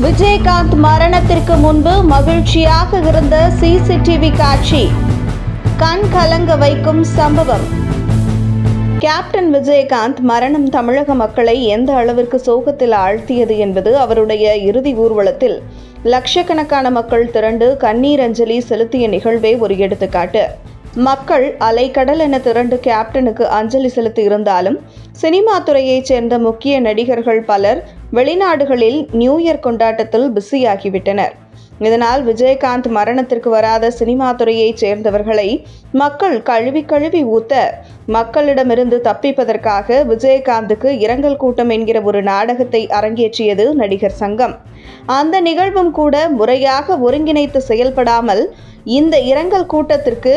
விஜயகாந்த் மரணத்திற்கு முன்பு மகிழ்ச்சியாக இருந்த சிசிடிவி காட்சி கண் கலங்க வைக்கும் சம்பவம். கேப்டன் விஜயகாந்த் மரணம் தமிழக மக்களை எந்த அளவிற்கு சோகத்தில் ஆழ்த்தியது என்பது அவருடைய இறுதி ஊர்வலத்தில் லட்சக்கணக்கான மக்கள் திரண்டு கண்ணீர் அஞ்சலி செலுத்திய நிகழ்வே ஒரு எடுத்துக்காட்டு. மக்கள் அலைக்கடல் என திரண்டு கேப்டனுக்கு அஞ்சலி செலுத்தி இருந்தாலும் சினிமா துறையைச் சேர்ந்த முக்கிய நடிகர்கள் பலர் வெளிநாடுகளில் நியூ இயர் கொண்டாட்டத்தில் பிஸியாகிவிட்டனர். இதனால் விஜயகாந்த் மரணத்திற்கு வராத சினிமா துறையைச் சேர்ந்தவர்களை மக்கள் கழுவி ஊத்த மக்களிடமிருந்து தப்பிப்பதற்காக விஜயகாந்துக்கு இரங்கல் கூட்டம் என்கிற ஒரு நாடகத்தை அரங்கேற்றியது நடிகர் சங்கம். அந்த நிகழ்வும் கூட முறையாக ஒருங்கிணைத்து செயல்படாமல் இந்த இரங்கல் கூட்டத்திற்கு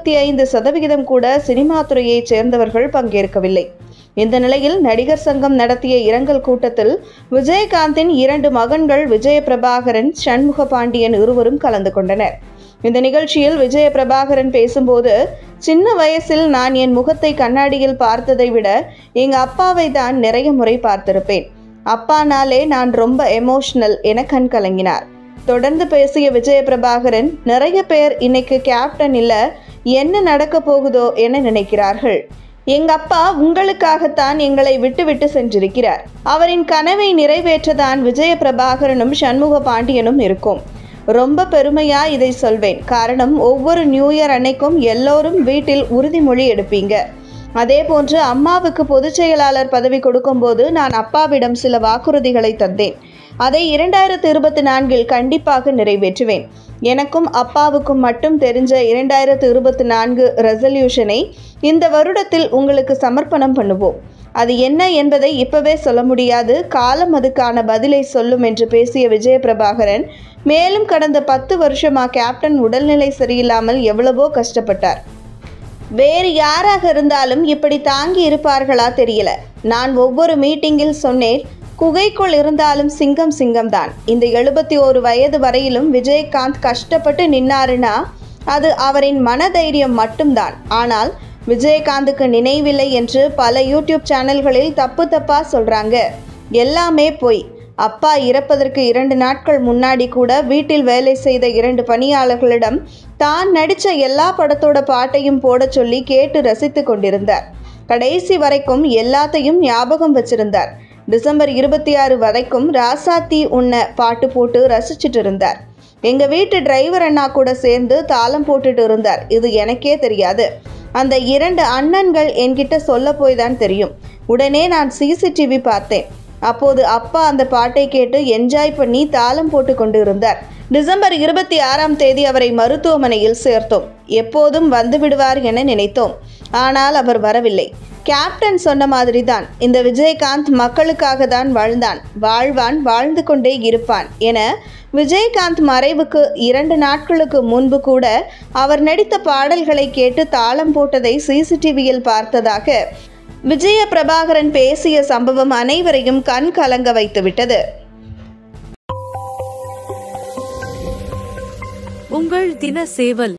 25% கூட சினிமா துறையைச் சேர்ந்தவர்கள் பங்கேற்கவில்லை. இந்த நிலையில் நடிகர் சங்கம் நடத்திய இரங்கல் கூட்டத்தில் விஜயகாந்தின் 2 மகன்கள் விஜயபிரபாகரன், சண்முக பாண்டியன் இருவரும் கலந்து கொண்டனர். இந்த நிகழ்ச்சியில் விஜயபிரபாகரன் பேசும்போது, சின்ன வயசில் நான் என் முகத்தை கண்ணாடியில் பார்த்ததை விட எங்க அப்பாவை தான் நிறைய முறை பார்த்திருப்பேன். அப்பானாலே நான் ரொம்ப எமோஷனல் என கண் கலங்கினார். தொடர்ந்து பேசிய விஜயபிரபாகரன், நிறைய பேர் இன்னைக்கு கேப்டன் இல்ல, என்ன நடக்க போகுதோ என நினைக்கிறார்கள். எங்க அப்பா உங்களுக்காகத்தான் எங்களை விட்டு சென்றிருக்கிறார். அவரின் கனவை நிறைவேற்றதான் விஜயபிரபாகரனும் சண்முக பாண்டியனும் இருக்கும். ரொம்ப பெருமையா இதை சொல்வேன். காரணம், ஒவ்வொரு நியூ இயர் அன்னைக்கும் எல்லோரும் வீட்டில் உறுதிமொழி எடுப்பீங்க. அதே போன்று அம்மாவுக்கு பொதுச் செயலாளர் பதவி கொடுக்கும்போது நான் அப்பாவிடம் சில வாக்குறுதிகளை தந்தேன். அதை 2024 கண்டிப்பாக நிறைவேற்றுவேன். எனக்கும் அப்பாவுக்கும் மட்டும் தெரிஞ்ச 2024 ரெசல்யூஷனை இந்த வருடத்தில் உங்களுக்கு சமர்ப்பணம் பண்ணுவோம். அது என்ன என்பதை இப்பவே சொல்ல முடியாது, காலம் அதுக்கான பதிலை சொல்லும் என்று பேசிய விஜயபிரபாகரன் மேலும் கடந்த 10 வருஷமா கேப்டன் உடல்நிலை சரியில்லாமல் எவ்வளவோ கஷ்டப்பட்டார். வேறு யாராக இருந்தாலும் இப்படி தாங்கி இருப்பார்களா தெரியல. நான் ஒவ்வொரு மீட்டிங்கில் சொன்னேன், குகைக்குள் இருந்தாலும் சிங்கம் தான். இந்த 71 வயது வரையிலும் விஜயகாந்த் கஷ்டப்பட்டு நின்னாருன்னா அது அவரின் மனதைரியம் மட்டும்தான். ஆனால் விஜயகாந்துக்கு நினைவில்லை என்று பல யூடியூப் சேனல்களில் தப்பா சொல்றாங்க. எல்லாமே பொய். அப்பா இறப்பதற்கு 2 நாட்கள் முன்னாடி கூட வீட்டில் வேலை செய்த 2 பணியாளர்களிடம் தான் நடித்த எல்லா படத்தோட பாட்டையும் போட சொல்லி கேட்டு ரசித்து கொண்டிருந்தார். கடைசி வரைக்கும் எல்லாத்தையும் ஞாபகம் வச்சிருந்தார். டிசம்பர் 26 வரைக்கும் ராசாத்தி உன்ன பாட்டு போட்டு ரசிச்சுட்டு இருந்தார். எங்க வீட்டு டிரைவர் அண்ணா கூட சேர்ந்து தாளம் போட்டுட்டு இருந்தார். இது எனக்கே தெரியாது. அந்த 2 அண்ணன்கள் என்கிட்ட சொல்ல போய் தான் தெரியும். உடனே நான் சிசிடிவி பார்த்தேன். அப்போது அப்பா அந்த பாட்டை கேட்டு என்ஜாய் பண்ணி தாளம் போட்டு கொண்டு இருந்தார். டிசம்பர் 26ஆம் தேதி அவரை மருத்துவமனையில் சேர்த்தோம். எப்போதும் வந்து விடுவார் என நினைத்தோம். ஆனால் அவர் வரவில்லை. கேப்டன் சொன்ன மாதிரி தான், இந்த விஜயகாந்த் மக்களுக்காக தான் வாழ்ந்தான், வாழ்வான், வாழ்ந்து கொண்டே இருப்பான் என விஜயகாந்த் மறைவுக்கு 2 நாட்களுக்கு முன்பு கூட அவர் நடித்த பாடல்களை கேட்டு தாளம் போட்டதை சிசிடிவியில் பார்த்ததாக விஜயபிரபாகரன் பேசிய சம்பவம் அனைவரையும் கண் கலங்க வைத்துவிட்டது. உங்கள் தின சேவல்.